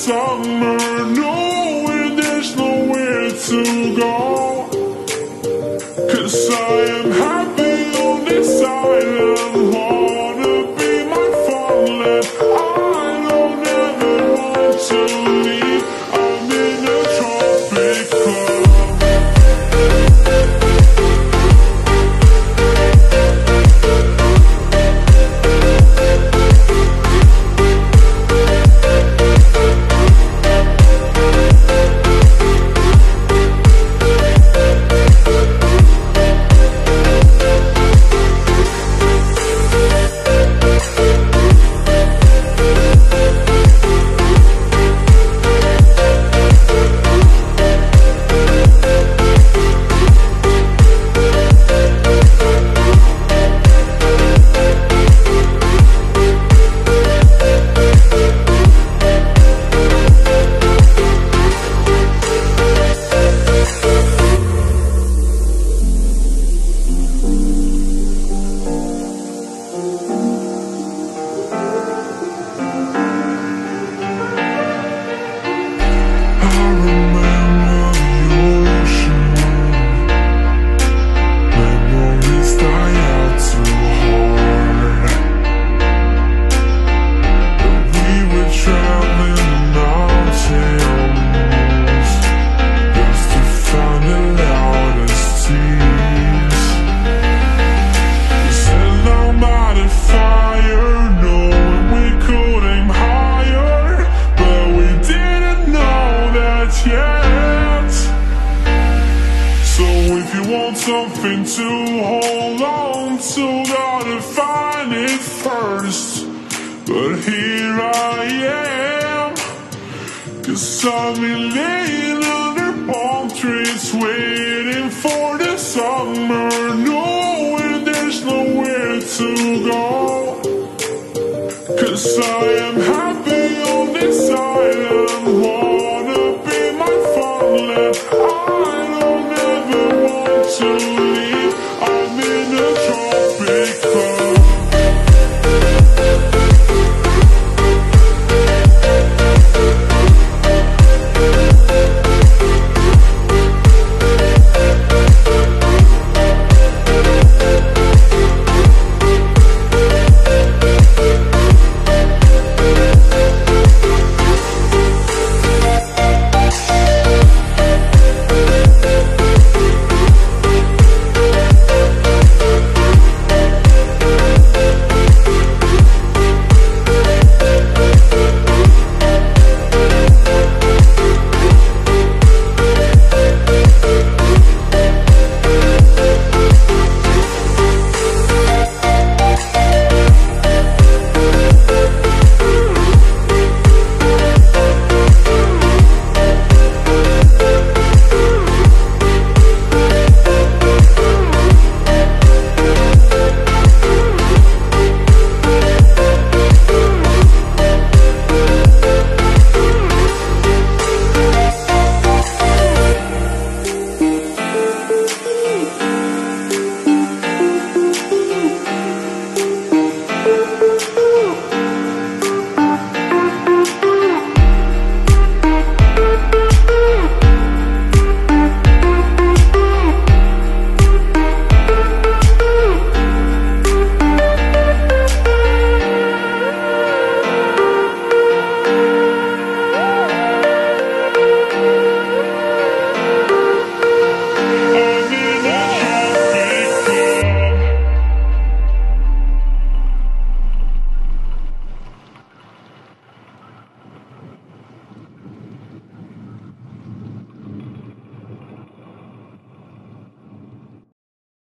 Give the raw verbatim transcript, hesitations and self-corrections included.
summer, knowing there's nowhere to go. 'Cause I am happy on this island, wanna be my farmland. I don't ever want to leave, I'm in a tropic club. Something to hold on to, gotta find it first. But here I am, 'cause I've been laying under palm trees, waiting for the summer, knowing there's nowhere to go. 'Cause I am happy.